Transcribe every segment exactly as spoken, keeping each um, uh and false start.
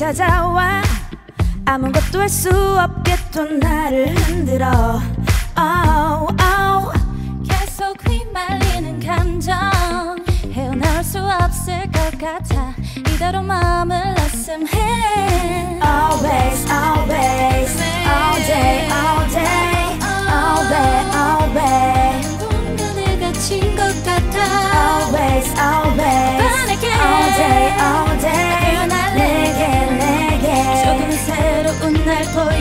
찾아와 아무것도 할 수 없게 또 나를 흔들어. oh, oh. 계속 휘말리는 감정 헤어나올 수 없을 것 같아. 이대로 마음을 놨음해. Always, always, all day, all day, always, always. 공간에 갇힌 것 같아. Always, always, all day, all day. 내게, 내게 조금 새로운 날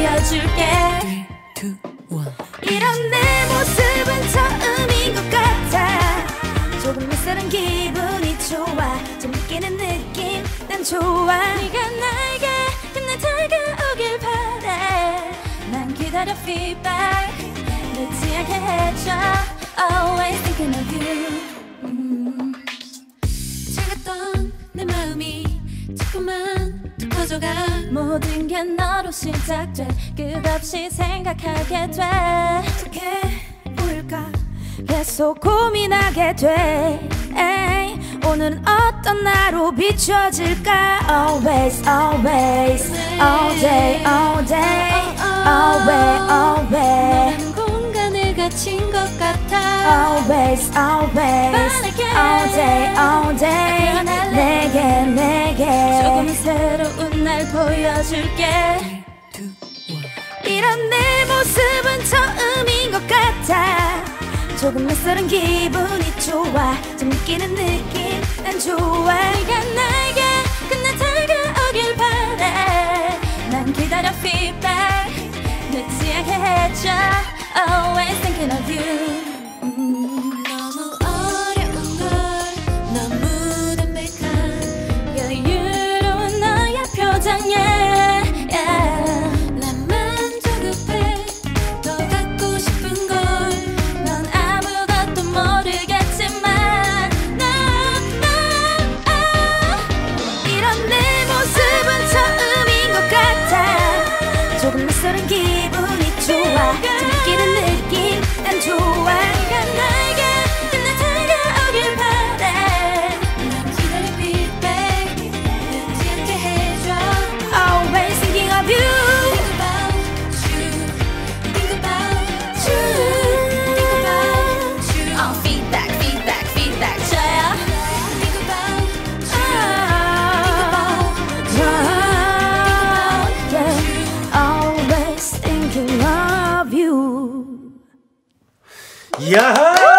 보여줄게. three, two, one. 이런 내 모습은 처음인 것 같아. 조금 낯설은 기분이 좋아. 좀 느끼는 느낌 난 좋아. 네가 나에게 끝내 다가오길 바래. 난 기다려 feedback 늦지 않게 해줘. Always thinking of you. 음. 차갑던 내 마음이 자꾸만 더 커져가. 모든 게 너로 시작돼. 끝없이 생각하게 돼. 어떻게 보일까 계속 고민하게 돼. 에이, 오늘은 어떤 나로 비춰질까. Always, always, all day, all day, always, always. 너는 공간에 갇힌 것 같아. Always, always, all day, all day. 내게, 내게 조금 새로운 날 보여줄게. three, two, one. 이런 내 모습은 처음인 것 같아. 조금 낯설은 기분이 좋아. 좀 느끼는 느낌 난 좋아. 네가 나에게 끝내 다가오길 바래. 난 기다려 feedback 늦지 않게 해줘. Always thinking of you. 음. 너무 어려운 걸 너무 담백한 여유로운 너의 표정에 yeah. 나만 조급해 더 갖고 싶은 걸. 넌 아무것도 모르겠지만 no, no, oh. 이런 내 모습은 처음인 것 같아. 조금 낯설은 기분이 좋아. 좀 느끼는 느낌 난 좋아. 네가 나에게 끝내 다가오길 바래. 난 기다려 feedback 늦지 않게 해줘. Always thinking of you. Think about you, think about you, think about you. Oh, feedback, feedback, feedback 줘요. Think about you, yeah. Always thinking of you. 야하!